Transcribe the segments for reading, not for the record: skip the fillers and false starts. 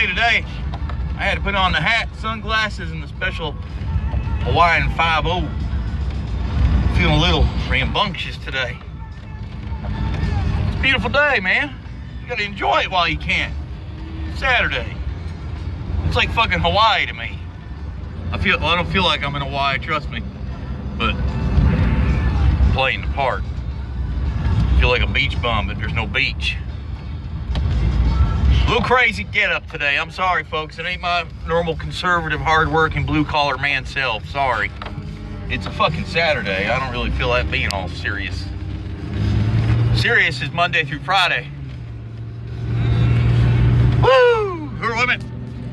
day today. I had to put on the hat, sunglasses, and the special Hawaiian 5-0. Feeling a little rambunctious today. It's a beautiful day, man. You gotta enjoy it while you can. It's Saturday. It's like fucking Hawaii to me. I don't feel like I'm in Hawaii, trust me. But playing the part. I feel like a beach bum, but there's no beach. A little crazy get up today. I'm sorry, folks. It ain't my normal conservative, hard-working, blue-collar man self. Sorry. It's a fucking Saturday. I don't really feel like being all serious. Serious is Monday through Friday. Woo! Who are women?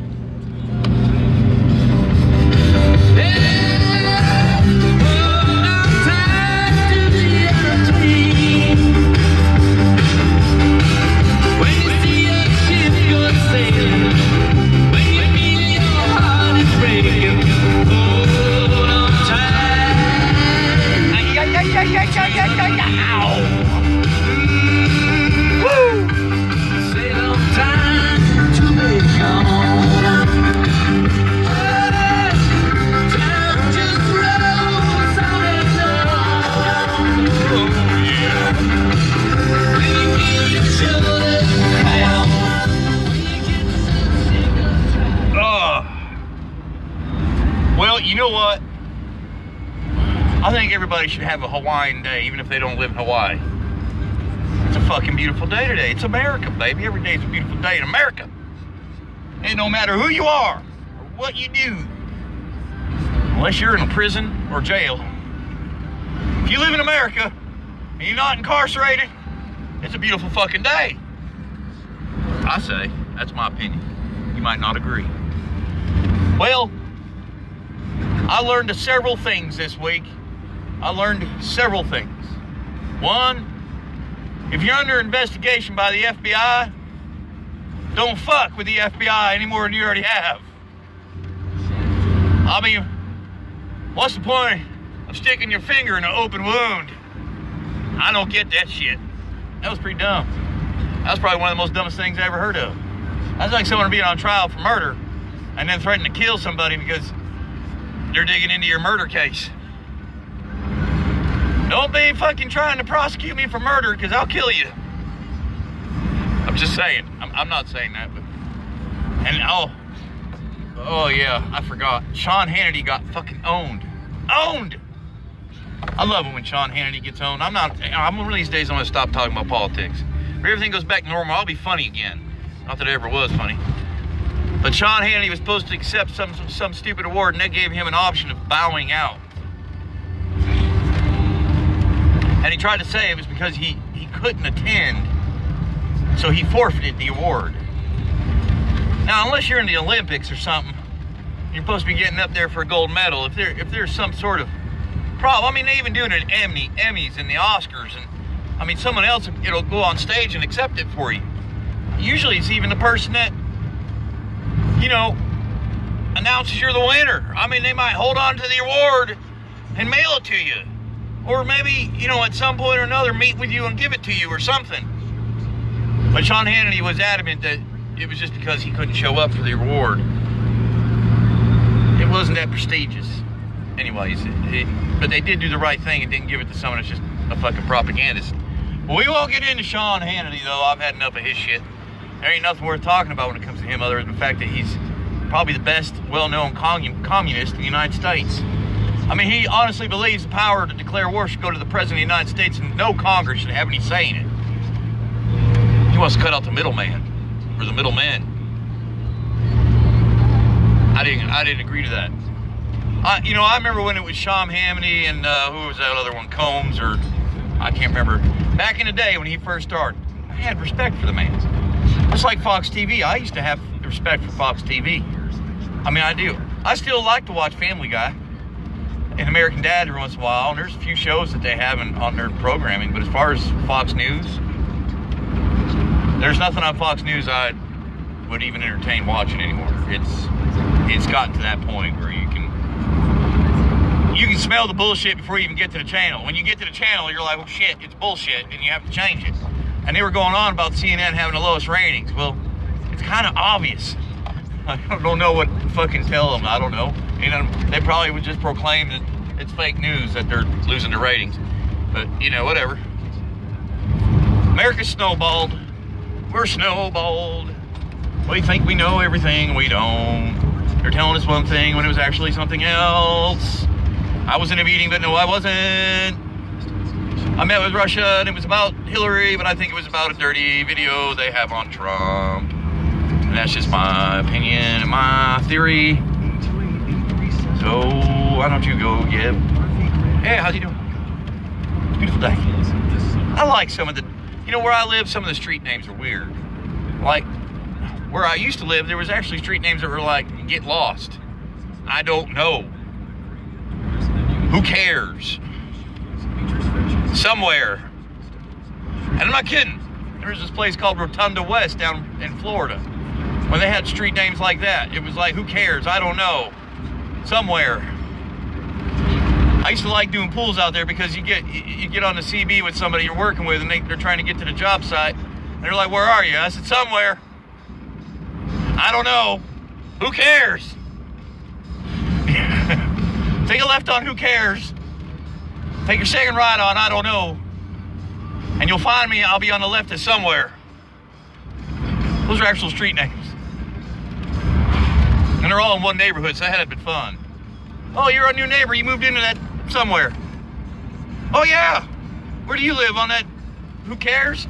Well, you know what? I think everybody should have a Hawaiian day, even if they don't live in Hawaii. It's a fucking beautiful day today. It's America, baby. Every day is a beautiful day in America. And no matter who you are or what you do, unless you're in a prison or jail, if you live in America and you're not incarcerated, it's a beautiful fucking day. I say, that's my opinion. You might not agree. Well, I learned several things this week. I learned several things. One, if you're under investigation by the FBI, don't fuck with the FBI any more than you already have. I mean, what's the point of sticking your finger in an open wound? I don't get that shit. That was pretty dumb. That was probably one of the most dumbest things I ever heard of. That's like someone being on trial for murder and then threatening to kill somebody because they're digging into your murder case. Don't be fucking trying to prosecute me for murder, because I'll kill you. I'm just saying. I'm not saying that, but... And, oh yeah, I forgot. Sean Hannity got fucking owned. Owned! I love it when Sean Hannity gets owned. I'm one of these days I'm going to stop talking about politics. If everything goes back normal, I'll be funny again. Not that it ever was funny. But Sean Hannity was supposed to accept some stupid award, and they gave him an option of bowing out. And he tried to say it was because he couldn't attend, so he forfeited the award. Now, unless you're in the Olympics or something, you're supposed to be getting up there for a gold medal. If there's some sort of problem, I mean, they even do it at Emmys and the Oscars, and I mean, someone else will go on stage and accept it for you. Usually, it's even the person that, you know, announces you're the winner. I mean, they might hold on to the award and mail it to you. Or maybe, you know, at some point or another, meet with you and give it to you or something. But Sean Hannity was adamant that it was just because he couldn't show up for the award. It wasn't that prestigious. Anyways, but they did do the right thing and didn't give it to someone that's just a fucking propagandist. Well, we won't get into Sean Hannity, though. I've had enough of his shit. There ain't nothing worth talking about when it comes to him other than the fact that he's probably the best well-known communist in the United States. I mean, he honestly believes the power to declare war should go to the President of the United States and no Congress should have any say in it. He wants to cut out the middleman, or the middlemen. I didn't agree to that. You know, I remember when it was Sean Hannity and who was that other one, Combs, or I can't remember. Back in the day when he first started, I had respect for the man. Just like Fox TV, I used to have respect for Fox TV. I mean, I do. I still like to watch Family Guy and American Dad every once in a while, and there's a few shows that they have on their programming, but as far as Fox News, there's nothing on Fox News I would even entertain watching anymore. It's gotten to that point where you can smell the bullshit before you even get to the channel. When you get to the channel, you're like, well, shit, it's bullshit, and you have to change it. And they were going on about CNN having the lowest ratings. Well, it's kind of obvious. I don't know what to fucking tell them. I don't know. You know, they probably would just proclaim that it's fake news that they're losing their ratings. But, you know, whatever. America's snowballed. We're snowballed. We think we know everything. We don't. They're telling us one thing when it was actually something else. I was in a meeting, but no, I wasn't. I met with Russia, and it was about Hillary, but I think it was about a dirty video they have on Trump. And that's just my opinion and my theory. So, why don't you go get... Hey, how's you doing? It's a beautiful day. I like some of the... You know, where I live, some of the street names are weird. Like, where I used to live, there was actually street names that were like, get lost. I don't know. Who cares? Somewhere. And I'm not kidding. There's this place called Rotunda West down in Florida. When they had street names like that, it was like, who cares? I don't know. Somewhere. I used to like doing pools out there because you get on the CB with somebody you're working with and they're trying to get to the job site. And they're like, where are you? I said, somewhere. I don't know. Who cares? Take a left on who cares. Take your second right on I don't know. And you'll find me, I'll be on the left of somewhere. Those are actual street names. And they're all in one neighborhood, so that had been fun. Oh, you're a new neighbor, you moved into that somewhere. Oh yeah, where do you live on that? Who cares?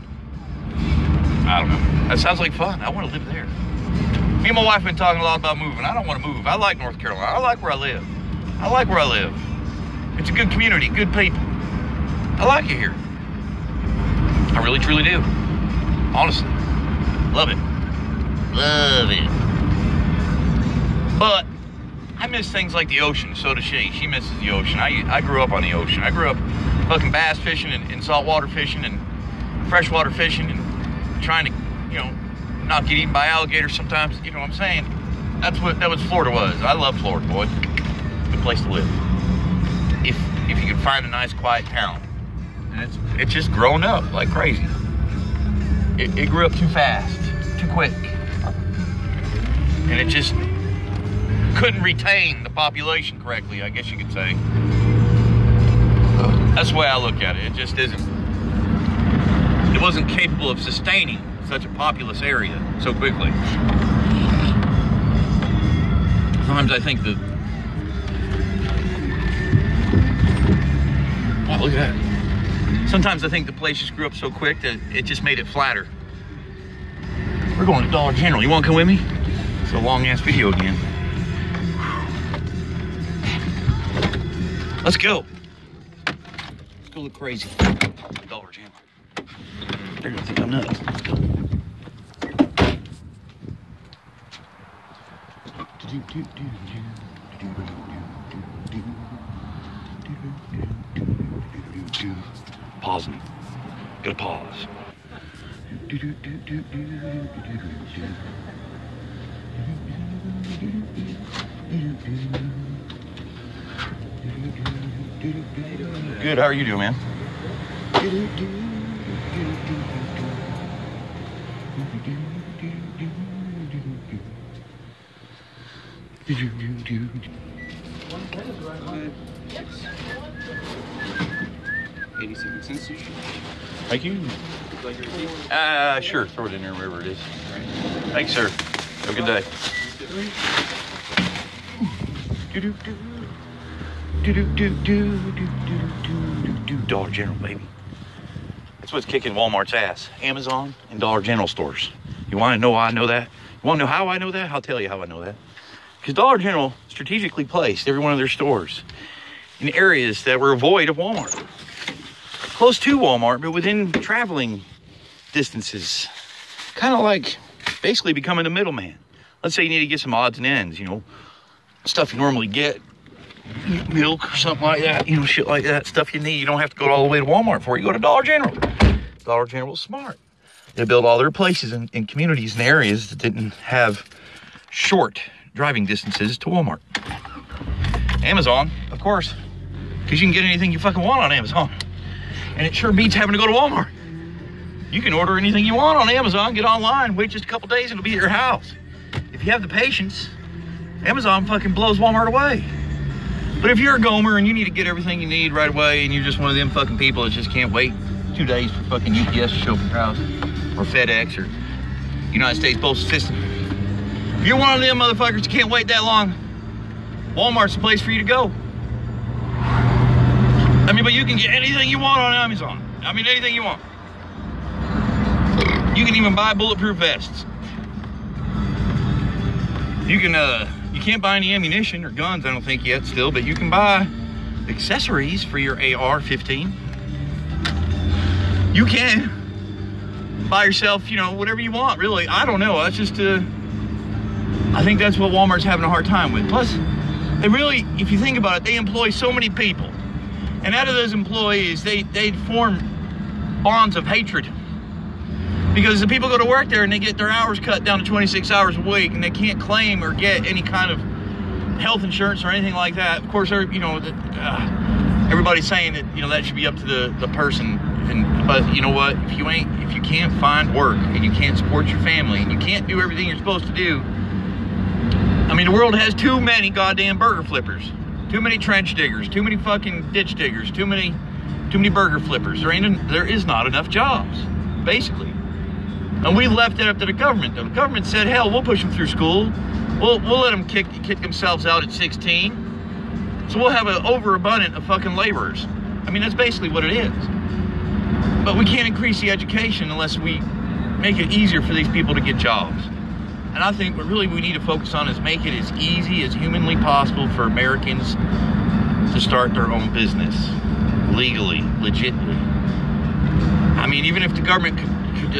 I don't know, that sounds like fun. I want to live there. Me and my wife have been talking a lot about moving. I don't want to move. I like North Carolina. I like where I live. I like where I live. It's a good community, good people. I like it here. I really, truly do. Honestly. Love it. Love it. But I miss things like the ocean. So does she. She misses the ocean. I grew up on the ocean. I grew up fucking bass fishing and saltwater fishing and freshwater fishing and trying to, you know, not get eaten by alligators sometimes. You know what I'm saying? That was Florida was. I love Florida, boy. Good place to live. If you could find a nice quiet town. And it's just grown up like crazy. It grew up too fast, too quick. And it just couldn't retain the population correctly, I guess you could say. That's the way I look at it. It just isn't. It wasn't capable of sustaining such a populous area so quickly. Sometimes I think that... Wow, look at that. Sometimes I think the place just grew up so quick that it just made it flatter. We're going to Dollar General. You want to come with me? It's a long-ass video again. Let's go. Let's go look crazy. Dollar General. They're going to think I'm nuts. Let's go. Pausing. Gotta pause. Good, how are you doing, man? Thank you. Sure. Throw it in there wherever it is. Thanks, sir. Have a good day. Dollar General, baby. That's what's kicking Walmart's ass. Amazon and Dollar General stores. You want to know why I know that? You want to know how I know that? I'll tell you how I know that. Because Dollar General strategically placed every one of their stores in areas that were void of Walmart. Close to Walmart, but within traveling distances. Kind of like basically becoming a middleman. Let's say you need to get some odds and ends, you know, stuff you normally get, milk or something like that, you know, shit like that, stuff you need. You don't have to go all the way to Walmart for it. You go to Dollar General. Dollar General's smart. They built all their places in communities and areas that didn't have short driving distances to Walmart. Amazon, of course, because you can get anything you fucking want on Amazon. And it sure beats having to go to Walmart. You can order anything you want on Amazon, get online, wait just a couple days, and it'll be at your house. if you have the patience, Amazon fucking blows Walmart away. But if you're a Gomer and you need to get everything you need right away, and you're just one of them fucking people that just can't wait 2 days for fucking UPS to show up at your house, or FedEx, or United States Postal System, if you're one of them motherfuckers that can't wait that long, Walmart's the place for you to go. I mean, but you can get anything you want on Amazon. I mean, anything you want. You can even buy bulletproof vests. You can't buy any ammunition or guns, I don't think yet still, but you can buy accessories for your AR-15. You can buy yourself, you know, whatever you want, really. I don't know. That's just, I think that's what Walmart's having a hard time with. Plus, they really, if you think about it, they employ so many people. And out of those employees, they form bonds of hatred. Because the people go to work there and they get their hours cut down to 26 hours a week, and they can't claim or get any kind of health insurance or anything like that. Of course, you know, everybody's saying that, you know, that should be up to the person. But you know what? If you can't find work, and you can't support your family, and you can't do everything you're supposed to do, I mean, the world has too many goddamn burger flippers, too many trench diggers, too many fucking ditch diggers, too many burger flippers. There is not enough jobs, basically. And we left it up to the government. The government said, hell, we'll push them through school. We'll let them kick themselves out at 16. So we'll have an overabundance of fucking laborers. I mean, that's basically what it is. But we can't increase the education unless we make it easier for these people to get jobs. And I think what really we need to focus on is make it as easy as humanly possible for Americans to start their own business. Legally, legitimately. I mean, even if the government could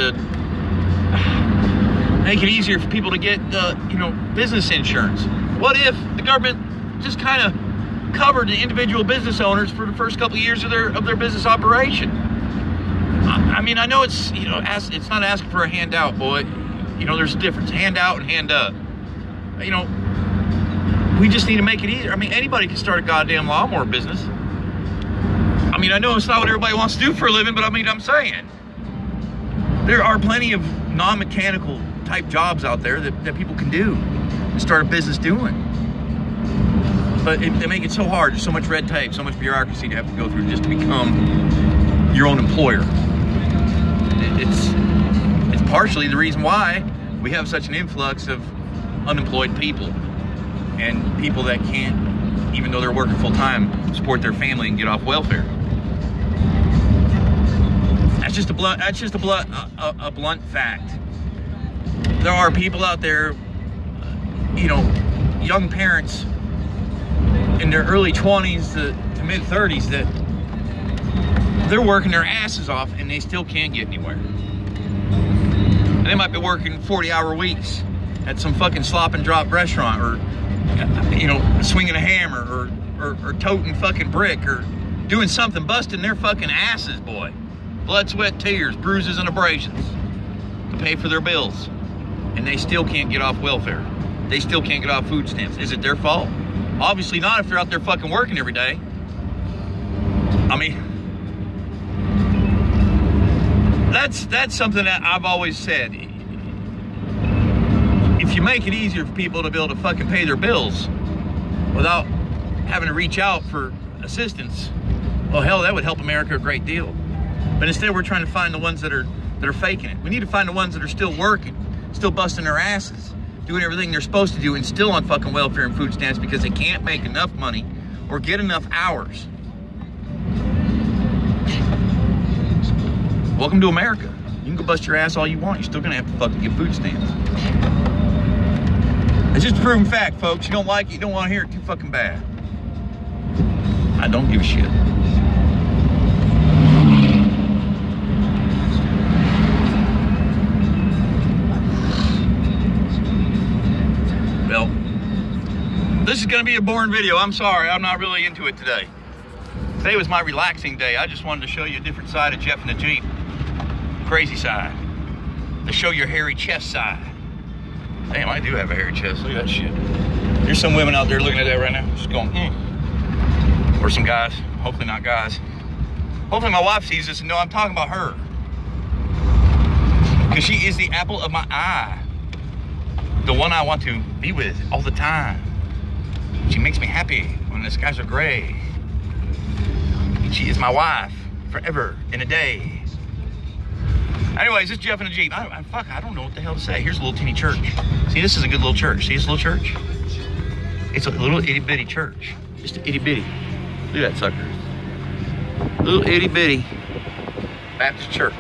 make it easier for people to get, you know, business insurance. What if the government just kind of covered the individual business owners for the first couple of years of their business operation? I mean, I know it's, you know, it's not asking for a handout, boy. You know, there's a difference, handout and hand up. You know, we just need to make it easier. I mean, anybody can start a goddamn lawnmower business. I mean, I know it's not what everybody wants to do for a living, but I mean, I'm saying there are plenty of non-mechanical type jobs out there that people can do and start a business doing. But they make it so hard. There's so much red tape, so much bureaucracy to have to go through just to become your own employer. It's partially the reason why we have such an influx of unemployed people and people that can't, even though they're working full time, support their family and get off welfare. That's just a blunt fact. There are people out there, you know, young parents in their early 20s to mid 30s that they're working their asses off and they still can't get anywhere. And they might be working 40-hour weeks at some fucking slop and drop restaurant, or, you know, swinging a hammer, or toting fucking brick, or doing something, busting their fucking asses, boy. Blood, sweat, tears, bruises, and abrasions to pay for their bills. And they still can't get off welfare. They still can't get off food stamps. Is it their fault? Obviously not if they're out there fucking working every day. I mean, that's something that I've always said. If you make it easier for people to be able to fucking pay their bills without having to reach out for assistance, well, hell, that would help America a great deal. But instead, we're trying to find the ones that are faking it. We need to find the ones that are still working, still busting their asses, doing everything they're supposed to do, and still on fucking welfare and food stamps because they can't make enough money or get enough hours. Welcome to America. You can go bust your ass all you want. You're still gonna have to fucking get food stamps. It's just a proven fact, folks. You don't like it, you don't want to hear it, too fucking bad. I don't give a shit. Well, this is gonna be a boring video. I'm sorry, I'm not really into it today. Today was my relaxing day. I just wanted to show you a different side of Jeff and the Jeep. Crazy side. To show your hairy chest side. Damn, I do have a hairy chest. Look at that shit. There's some women out there looking at that right now, just going, Or some guys. Hopefully not guys. Hopefully my wife sees this and know I'm talking about her. Because she is the apple of my eye. the one I want to be with all the time. She makes me happy when the skies are gray. She is my wife forever in a day. Anyways, this is Jeff in a Jeep. I don't know what the hell to say. Here's a little teeny church. See, this is a good little church. See this little church? It's a little itty bitty church. Just a itty bitty. Look at that sucker. Little itty bitty Baptist church.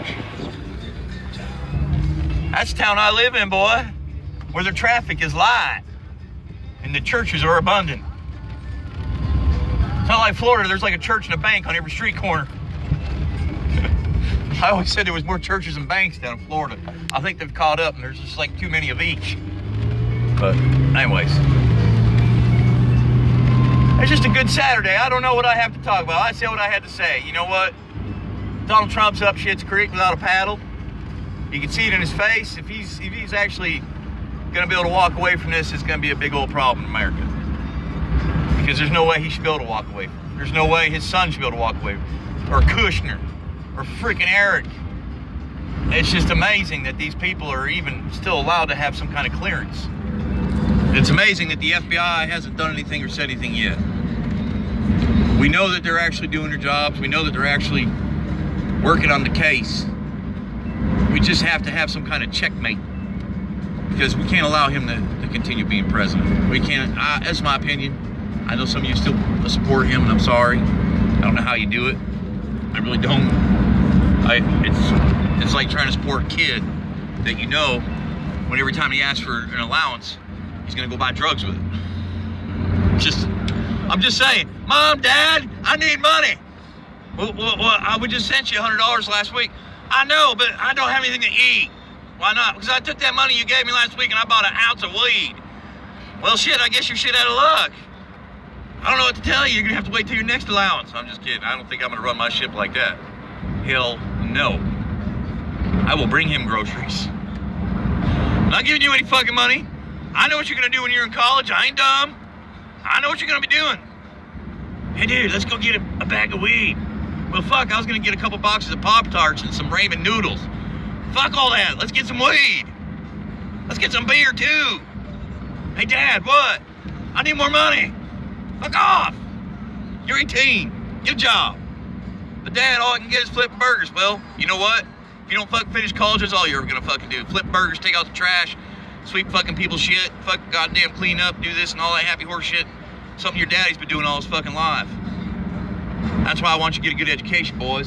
That's the town I live in, boy. Where the traffic is light and the churches are abundant. It's not like Florida, there's like a church and a bank on every street corner. I always said there was more churches and banks down in Florida. I think they've caught up and there's just like too many of each. But anyways, it's just a good Saturday. I don't know what I have to talk about. I said what I had to say. You know what? Donald Trump's up shit's creek without a paddle. You can see it in his face. If he's actually gonna be able to walk away from this, it's gonna be a big old problem in America. Because there's no way he should be able to walk away from it. There's no way his son should be able to walk away from it. Or Kushner. Or freaking Eric. It's just amazing that these people are even still allowed to have some kind of clearance. It's amazing that the FBI hasn't done anything or said anything yet. We know that they're actually doing their jobs. We know that they're actually working on the case. We just have to have some kind of checkmate. Because we can't allow him to continue being president. We can't, that's my opinion. I know some of you still support him, and I'm sorry. I don't know how you do it. I really don't. It's like trying to support a kid that you know when every time he asks for an allowance, he's gonna go buy drugs with it. I'm just saying, Mom, Dad, I need money. Well, we just sent you $100 last week. I know, but I don't have anything to eat. Why not? Because I took that money you gave me last week and I bought an ounce of weed. Well, shit, I guess you're shit out of luck. I don't know what to tell you. You're gonna have to wait till your next allowance. I'm just kidding. I don't think I'm gonna run my ship like that. Hell no. I will bring him groceries. I'm not giving you any fucking money. I know what you're gonna do when you're in college. I ain't dumb. I know what you're gonna be doing. Hey dude, let's go get a bag of weed. Well fuck, I was gonna get a couple boxes of Pop-Tarts and some ramen noodles. Fuck all that. Let's get some weed. Let's get some beer too. Hey Dad, what? I need more money. Fuck off! You're 18. Get a job. But Dad, all I can get is flipping burgers. Well, you know what? If you don't fucking finish college, that's all you're ever gonna fucking do. Flip burgers, take out the trash, sweep fucking people's shit, fuck goddamn clean up, do this and all that happy horse shit. Something your daddy's been doing all his fucking life. That's why I want you to get a good education, boys.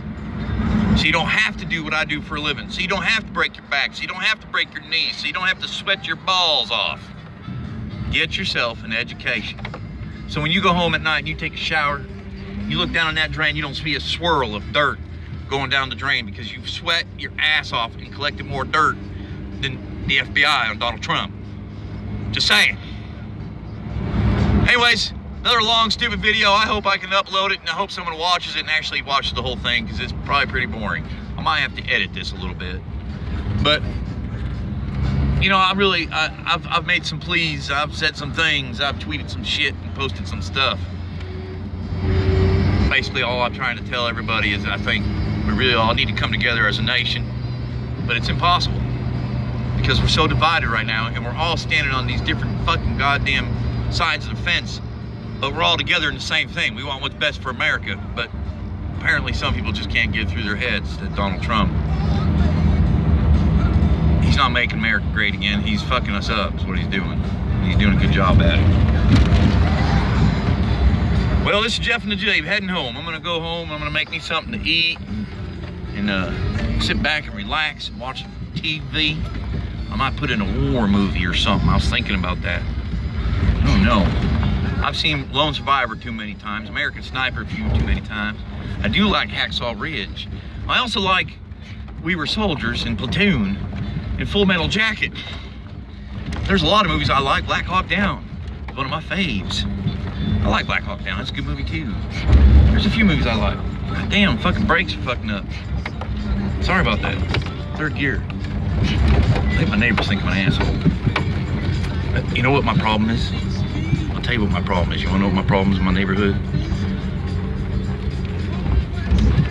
So you don't have to do what I do for a living. So you don't have to break your back. So you don't have to break your knees. So you don't have to sweat your balls off. Get yourself an education. So when you go home at night and you take a shower, you look down on that drain, you don't see a swirl of dirt going down the drain because you've sweat your ass off and collected more dirt than the FBI on Donald Trump. Just saying. Anyways, another long, stupid video. I hope I can upload it, and I hope someone watches it and actually watches the whole thing because it's probably pretty boring. I might have to edit this a little bit. But, you know, I've made some pleas, I've said some things, I've tweeted some shit and posted some stuff. Basically, all I'm trying to tell everybody is I think we really all need to come together as a nation, but it's impossible because we're so divided right now, and we're all standing on these different fucking goddamn sides of the fence, but we're all together in the same thing. We want what's best for America, but apparently some people just can't get it through their heads that Donald Trump, he's not making America great again. He's fucking us up, is what he's doing. He's doing a good job at it. Well, this is Jeff and the Jeep heading home. I'm gonna go home, I'm gonna make me something to eat and sit back and relax and watch TV. I might put in a war movie or something. I was thinking about that. I don't know. I've seen Lone Survivor too many times, American Sniper too many times. I do like Hacksaw Ridge. I also like We Were Soldiers and Platoon and Full Metal Jacket. There's a lot of movies I like. Black Hawk Down is one of my faves. I like Black Hawk Down, that's a good movie too. There's a few movies I like. God damn, fucking brakes are fucking up. Sorry about that. Third gear. I think my neighbors think I'm an asshole. But you know what my problem is? I'll tell you what my problem is. You wanna know what my problem is in my neighborhood?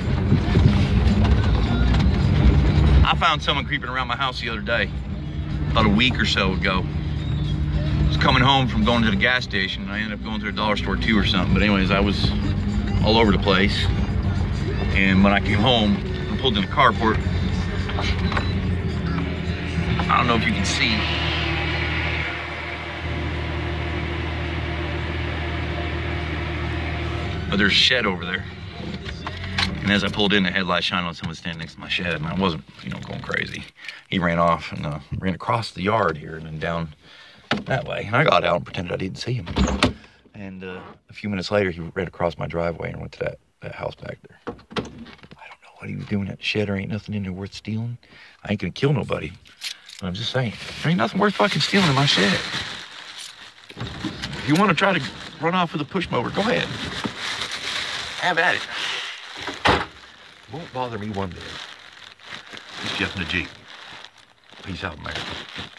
I found someone creeping around my house the other day. about a week or so ago. I was coming home from going to the gas station. I ended up going to a dollar store too or something. But anyways, I was all over the place. And when I came home, I pulled in the carport. I don't know if you can see. But there's a shed over there. And as I pulled in, the headlight shined on someone standing next to my shed, and I wasn't, you know, going crazy. He ran off and ran across the yard here and then down that way. And I got out and pretended I didn't see him. And a few minutes later, he ran across my driveway and went to that house back there. I don't know what he was doing at the shed. There ain't nothing in there worth stealing. I ain't gonna kill nobody. But I'm just saying, there ain't nothing worth fucking stealing in my shed. If you want to try to run off with a push mower, go ahead. Have at it. Won't bother me one bit. It's Jeff in the Jeep. Peace out, America.